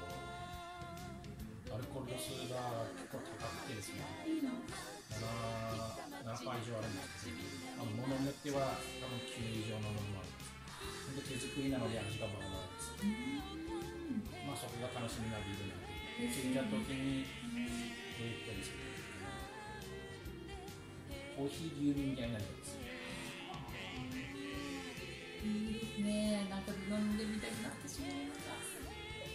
アルコール度数が結構高くてですね、うん、ななパー以上あるんですけど、あの物によっては多分きゅう以上のものもあるんです。手作りなので味がバラバラです。うん、まあそこが楽しみなビールなので、ついた時に、えーっとですね、コーヒー牛乳みたいになります。 いいですね。なんか飲んでみたくなってしまいました。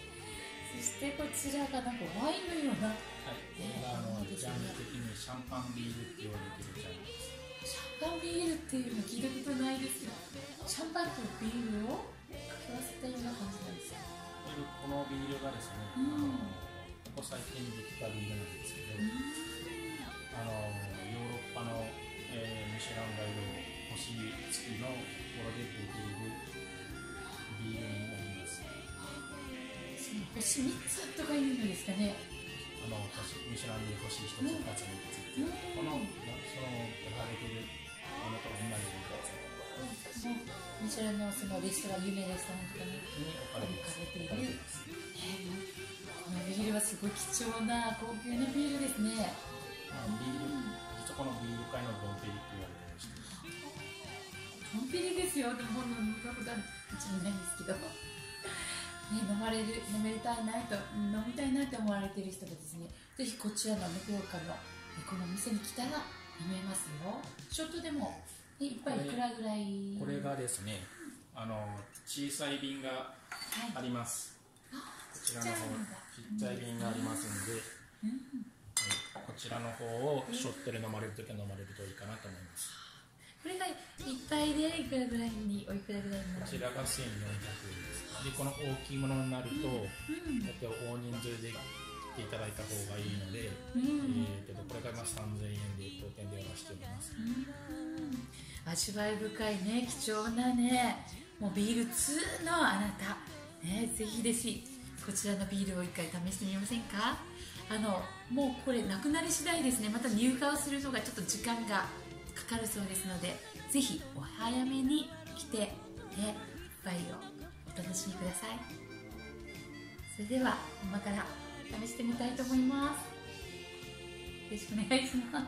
してこちらがなんかワインのような、 はい、これがあのジャンル的にシャンパンビールって言われてるジャンルです。 シャンパンビールっていうの聞いたことないですよ。シャンパンとビールを掛け合わせたような感じなんですよ。 このビールがですね、うん、あのここ最近できたビールなんですけど、うん、あのヨーロッパの、えー、ミシュランガイド星付きのところで出ているビールになります。 その星みっつとかいうのですかね。 あの星ミシュランで星ひとつふたつみっつって、うん、このその売られているものと同じやつ。 ミシュランのそのレストラン、有名レストランとかに置かれている、 えー、このビールはすごい貴重な高級なビールですね。 あのビール、実はこのビール界のドンペリって言われてまして、 ドンペリですよ。でも飲んだことはうちにないんですけど、ね、飲まれる飲めたいなと飲みたいなと思われている人がですね、ぜひこちらの無評価のこの店に来たら飲めますよ。ショットでもいっぱいいくらぐらい？ これがですね、あの小さい瓶があります。はい、こちらの方ちっちゃい瓶がありますので、うんはい、こちらの方をショットで飲まれるときは飲まれるといいかなと思います。 これがいっぱいでいくらぐらいにおいくらぐらいになる？ こちらがせんよんひゃくえんです。でこの大きいものになると、うんうん、大人数で来ていただいた方がいいので、うんえー、けどこれがまあさんぜんえんで当店ではしております。うん味わい深いね、貴重なね、もうビール通のあなた、ね、ぜひぜひこちらのビールを一回試してみませんか。あのもうこれなくなり次第ですね、また入荷をするのがちょっと時間がかかるそうですので、ぜひお早めに来て、ね、一杯をお楽しみください。それでは今から試してみたいと思います。よろしくお願いします。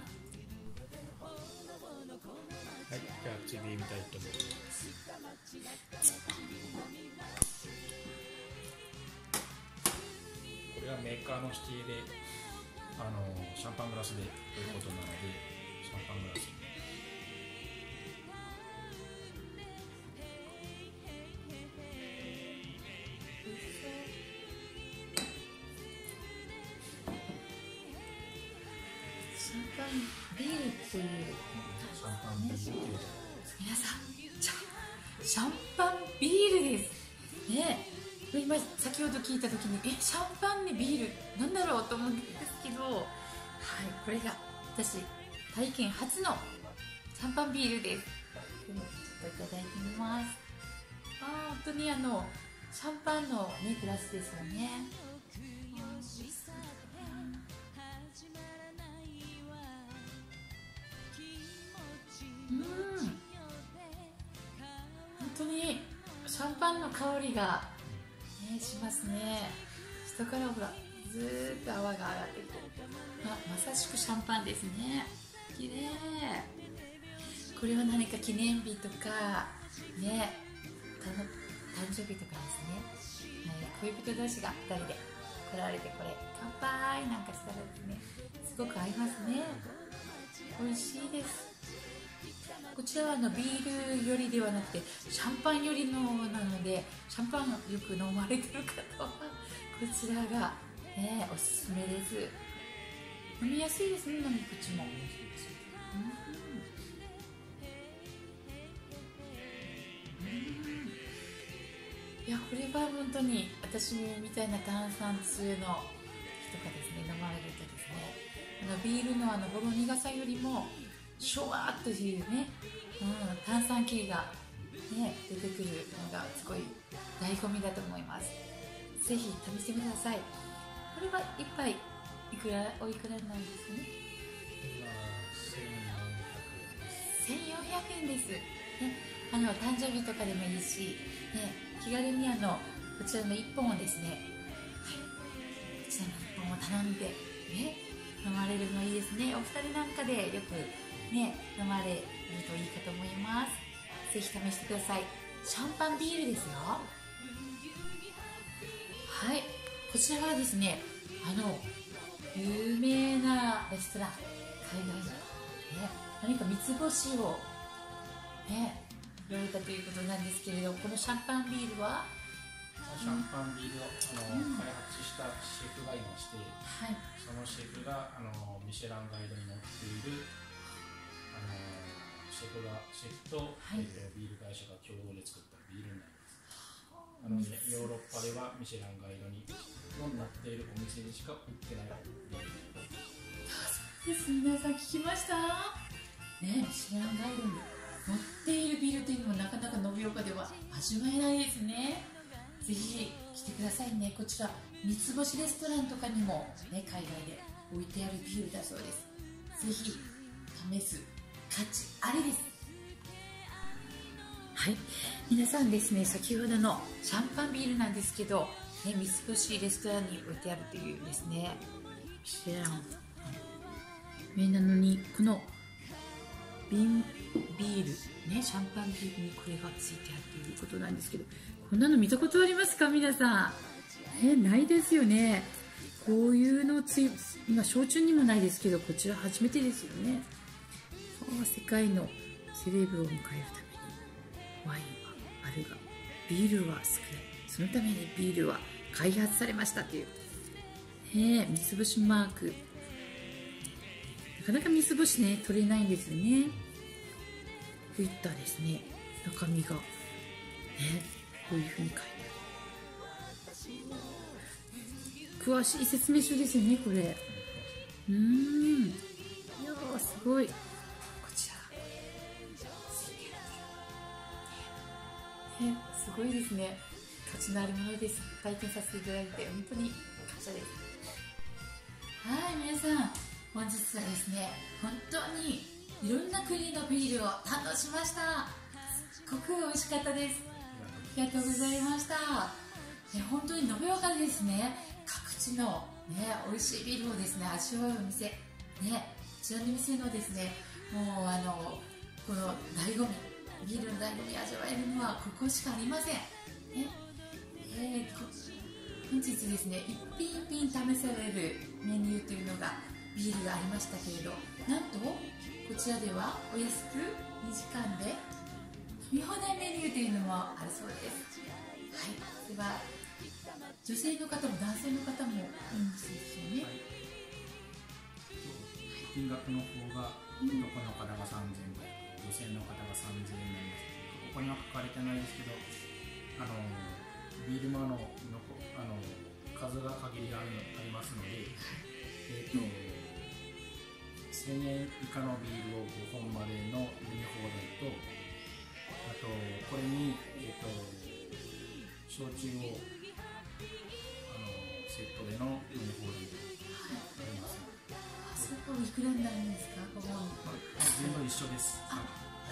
はい、じゃあ次見たいと思います。これはメーカーの指定であのシャンパングラスでということなので、シャンパングラスシャンパンビールっていうシャンパンビールっていう皆さん、シャンパンビールですね。今先ほど聞いた時にえシャンパンにビールなんだろうと思うんですけど、はい、これが私体験初のシャンパンビールです。ちょっといただいてみます。あー、本当にあのシャンパンのねグラスですよね。うん、本当にシャンパンの香りが、ね、しますね。下からほらずーっと泡が上がってくる。あ、まさしくシャンパンですね。綺麗。これは何か記念日とかね、誕生日とかですね、はい、恋人同士がふたりで来られて、これ乾杯なんかしたらですね、すごく合いますね。美味しいです。こちらはあのビールよりではなくてシャンパンよりのなので、シャンパンよく飲まれてる方はこちらが、ね、おすすめです。飲みやすいですね、飲み口も。うん、いや、これは本当に私みたいな炭酸痛の人がですね飲まれるとですね、あのビールのあのほろ苦さよりもシュワーっというね、うん、炭酸系が、ね、出てくるのがすごい醍醐味だと思います。ぜひ試してみてください。これは一杯いくらおいくらなんですかね。せんよんひゃくえんです、ね、あの誕生日とかでもいいし、ね、気軽にあのこちらのいっぽんをですね、はい、こちらのいっぽんを頼んで、ね、飲まれるのいいですね。お二人なんかでよくね、飲まれるといいかと思います。ぜひ試してください。シャンパンビールですよ。はい、こちらはですね、あの有名なレストラン、海外の、ね、何か三つ星をね取られたということなんですけれど、このシャンパンビールはシャンパンビールをあの、うん、開発したしたシェフがいまして、 はい、 そのシェフがあのミシェランガイドに載っているあのシェフがシェフと、はい、えー、ビール会社が共同で作ったビールになります。なのでヨーロッパではミシェランガイドに載っているお店にしか売ってないビールになります。 そうです。皆さん聞きましたね。ミシュランガイドに載っているビールというのもなかなか延岡では味わえないですね。ぜひ来てくださいね。こちら三つ星レストランとかにも、ね、海外で置いてあるビールだそうです。ぜひ試す価値ありです。はい、皆さんですね、先ほどのシャンパンビールなんですけど、ね、三つ星レストランに置いてあるというですね、シェラン上なのに、この瓶ビール、ね、シャンパンビールにこれがついてあるということなんですけど、こんなの見たことありますか皆さん、ね、ないですよね。こういうのつい今焼酎にもないですけど、こちら初めてですよね。世界のセレブを迎えるためにワインはあるがビールは少ない、そのためにビールは開発されましたという、ね、三つ星マーク、なかなか三つ星ね取れないんですよね。こういったですね中身がねこういうふうに書いてある詳しい説明書ですよねこれ。うーん、いやーすごい。こちらね、すごいですね。価値のあるものです。体験させていただいて本当に感謝です。はい、皆さん本日はですね本当にいろんな国のビールを堪能しました。すっごく美味しかったです。ありがとうございました。ね、本当に延岡でですね各地の、ね、美味しいビールをですね味わうお店、ね、こちらの店のですねもうあのこの醍醐味、ビールの醍醐味味わえるのはここしかありません、ねえー、本日ですね一品一品試されるメニューというのがビールがありましたけれど、なんとこちらではお安くにじかんで飲み放題メニューというのもあるそうです。はい、では女性の方も男性の方もいいんですよね。 金額の方が男の方がさんぜんごひゃく、女性の方がさんぜんえんになります。ここには書かれてないですけど、あのビールマののあの数が限りあるありますので、えーとせんえん以下のビールをごほんまでの飲み放題と、あとこれに、えーと焼酎をあのセットでの飲み放題とあります。 そこいくらになるんですか？ごぼう全部一緒です。はい、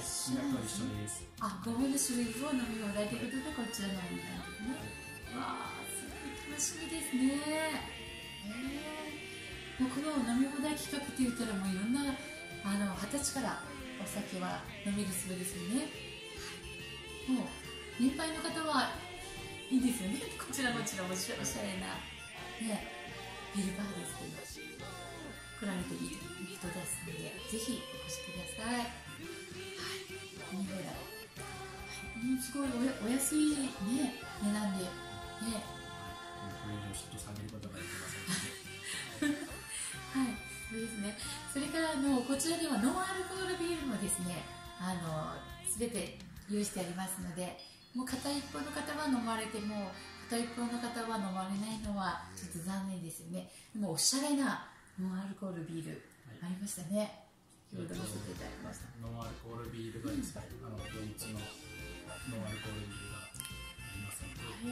金額は一緒です。 あ、ごぼうの種類を飲み放題ということでこちらのお値段ですね。わあ、すごい楽しみですね。えー、もうこの飲み放題企画って言ったらもういろんなあの二十歳からお酒は飲めるそうですよね。もう年配の方はいいですよね。こちらもちろんおしゃれな、ね、ビールバーですけど来られていい人ですのでぜひお越しください。はい、飲み放題、はい、すごい お, お安い、ね、値段で、ね、 これ以上ちょっと下げることができません、ね、 はい、そうですね。それからあのこちらではノンアルコールビールもですねあの全て用意してありますので、もう片一方の方は飲まれても片一方の方は飲まれないのはちょっと残念ですよね。でもおしゃれなノンアルコールビールありましたね。先ほど見せていただきました。 ノンアルコールビールがですね、あのドイツのノンアルコールビールがありますので、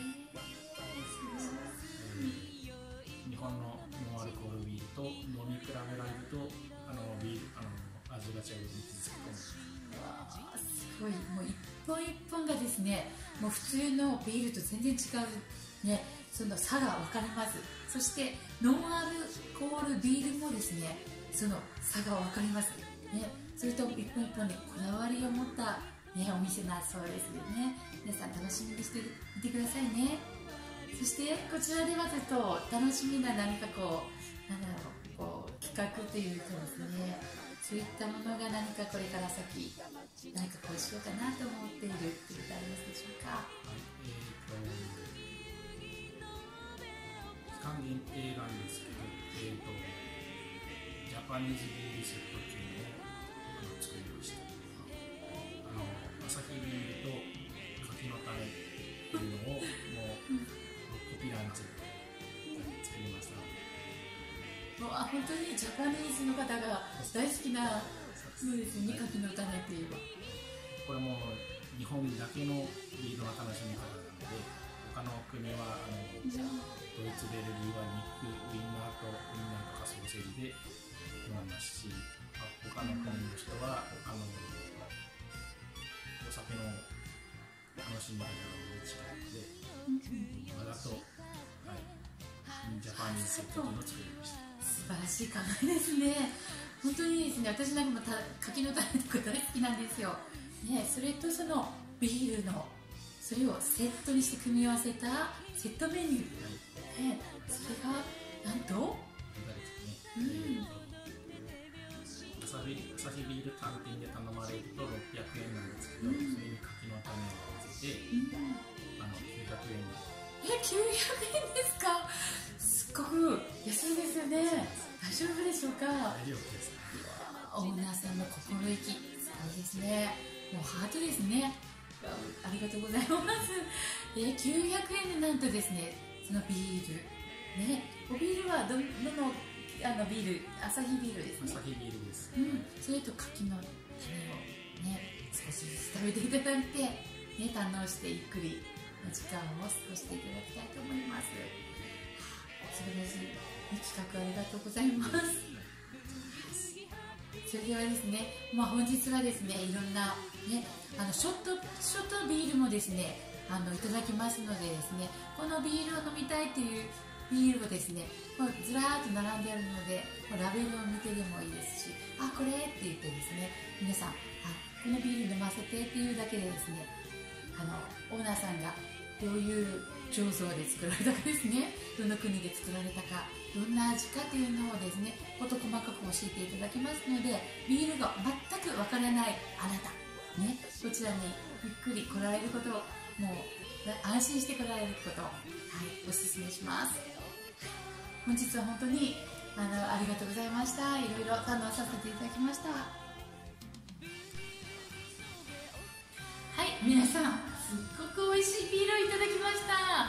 えー、日本のノンアルコールビールと飲み比べられるとあのビールあの味が違うみたいですけども、 すごい、もう一本一本がですねもう普通のビールと全然違う、ね、その差が分かります。そしてノンアルコールビールもですねその差が分かります、ね、それと一本一本にこだわりを持った、ね、お店なそうですよね。皆さん楽しみにしてみてくださいね。そしてこちらではちょっと楽しみな何かこうなんだろう、こう企画というかですね、そういったものが何かこれから先何かこうしようかなと思っているっていうことありますでしょうか？ はい、えーと期間限限定なんですけど、えーと、ジャパニーズビールセットっていうのをあの作りました。あのアサヒビールと柿の種っていうのをもうろっこピランチで作りました。 もうあ本当にジャパニーズの方が大好きなそうですね、柿の種っていうこれも日本だけのビールの楽しみ方なので、他の国はあのドイツ、ベルギーは肉、ウインナーとウインナーとかソーセージで飲みますし、あ他の国の人はあのお酒の楽しみ方が全然違うので、わざと、はい、ジャパニーズセットというのを作りました。 素晴らしい考えですね。本当にですね、私なんかもた柿の種とか大好きなんですよ、ね、それとそのビールのそれをセットにして組み合わせたセットメニュー、ね、それがなんと、うん、 アサヒ、アサヒビール単品で頼まれるとろっぴゃくえんなんですけど、うん、それに柿の種を合わせて、うん、あのきゅうひゃくえんに。 え、きゅうひゃくえんですか。すっごく安いですよね。大丈夫でしょうか。 大丈夫です。 オーナーさんの心意気すごいですね。もうハートですね。ありがとうございます。えきゅうひゃくえんでなんとですね、そのビールね、おビールはどどのあのビール、アサヒビールですね。 アサヒビールです。 うん、それと柿の種をね少しずつ食べていただいて、ね、堪能してゆっくりの時間を過ごしていただきたいと思います。素晴らしい企画ありがとうございます。それではですね、まあ、本日はですね、いろんな、ね、あのショットショットビールもですね、あのいただきますのでですね、このビールを飲みたいというビールをですね、もうずらーっと並んであるので、もうラベルを見てでもいいですし、あ、これって言ってですね、皆さん、あ、このビール飲ませてっていうだけでですね、あのオーナーさんがどういう醸造で作られたかですね、どの国で作られたか、どんな味かというのをですね、事細かく教えていただきますので、ビールが全くわからないあなた、ね、こちらにゆっくり来られることを、もう安心して来られること、はい、お勧めします。本日は本当にあのありがとうございました。いろいろ堪能させていただきました。はい、皆さん、すっごく美味しいビールをいただきました。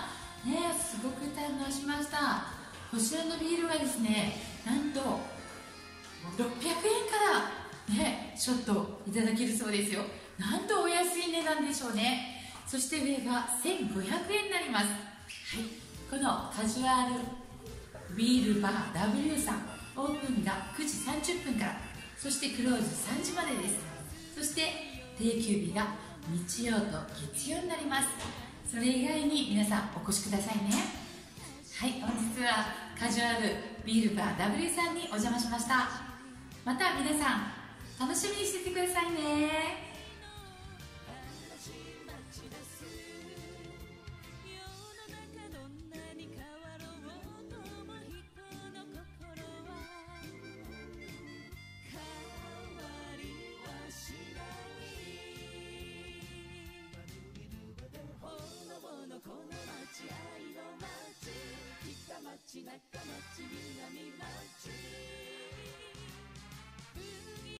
ね、すごく堪能しました。こちらのビールがですね、なんとろっぴゃくえんからね、ショットいただけるそうですよ。なんとお安い値段でしょうね。そして上がせんごひゃくえんになります。はい、このカジュアルビールバー ダブリュー さん、オープンがくじさんじゅっぷんから、そしてクローズさんじまでです。そして定休日が日曜と月曜になります。それ以外に皆さんお越しくださいね。はい、本日はカジュアルビールバー ダブリュー さんにお邪魔しました。また皆さん楽しみにしててくださいね。この街愛の街、北町中町南町